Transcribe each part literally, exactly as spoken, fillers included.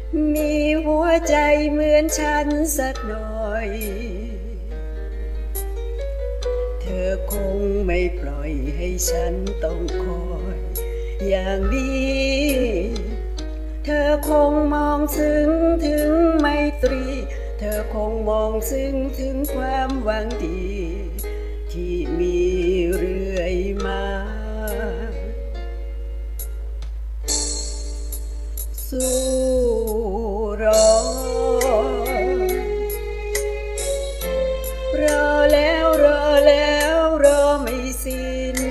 มีหัวใจเหมือนฉันสักหน่อยเธอคงไม่ปล่อยให้ฉันต้องคอยอย่างนี้เธอคงมองซึ้งถึงไมตรีเธอคงมองซึ้งถึงความหวังดีที่มีเรื่อยมาสู้รอรอแล้วรอแล้วรอไม่สิ้น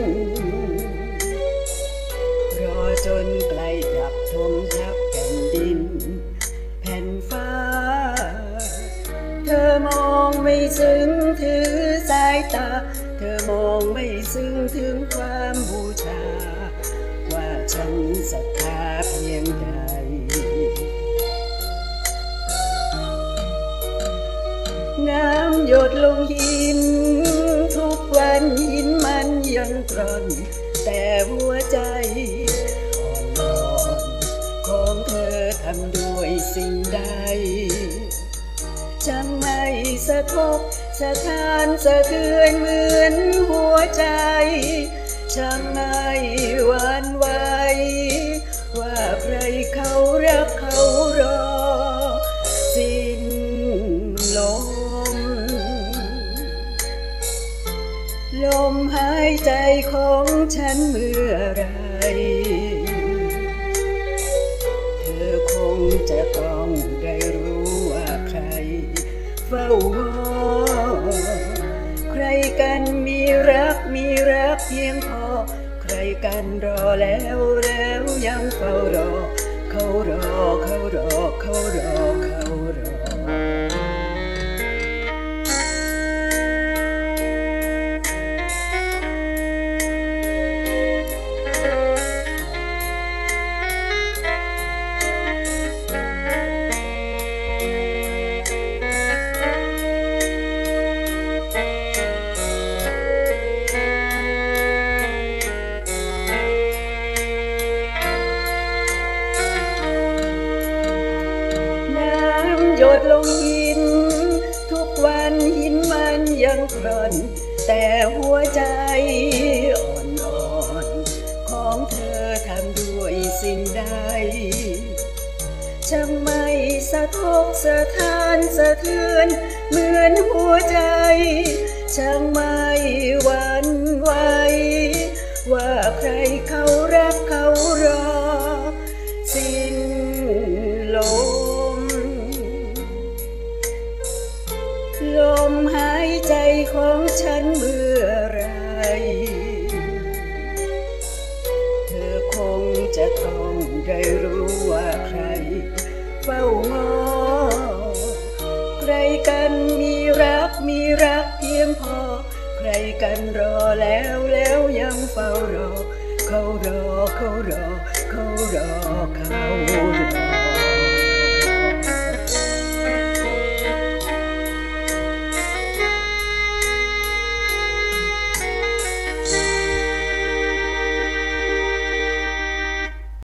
รอจนใกล้ดับทงทับแผ่นดินแผ่นฟ้าเธอมองไม่ซึ้งถือสายตาเธอมองไม่ซึ้งถึงความบูชาว่าฉันศรัทธาเพียงใดน้ำหยดลงหินทุกวันหินมันยังกร่อนแต่หัวใจอ่อนๆของเธอทำด้วยสิ่งใดช่างไม่สะทกสะท้านสะเทือนเหมือนหัวใจช่างไม่หวั่นไหวว่าใครเขารักเขารอสิ้นลมลมหายใจของฉันเมื่อไรเธอคงจะต้องได้รู้ว่าใครเฝ้ารอใครกันมีรักมีรักเพียงพอใครกันรอแล้วแล้วยังเฝ้ารอเขารอเขารอเขารอเขารอหยดลงหินทุกวันหินมันยังกร่อนแต่หัวใจอ่อนๆของเธอทำด้วยสิ่งใดช่างไม่สะทกสะท้านสะเทือนเหมือนหัวใจช่างไม่หวั่นไหวว่าใครเขารักเขารอสิ้นลมลมหายใจของฉันเมื่อไรเธอคงจะต้องได้รู้ว่าใครเฝ้างอใครกันมีรักมีรักเพียงพอใครกันรอแล้วแล้วยังเฝ้ารอเขารอเขารอเขารอ